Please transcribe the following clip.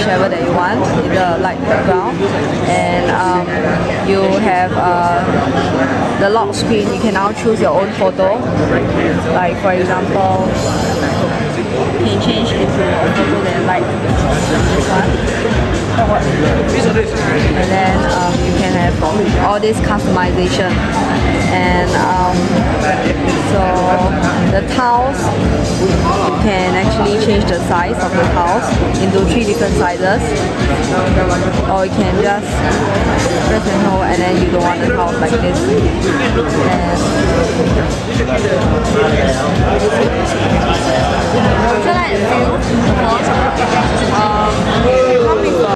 whichever that you want, either light background, and you have the lock screen. You can now choose your own photo, like for example, you can change into a photo that you like, this one. And then you can have all this customization, and so the tiles, you can actually change the size of the tiles into 3 different sizes, or you can just press and hold, and then you don't want the tiles like this. And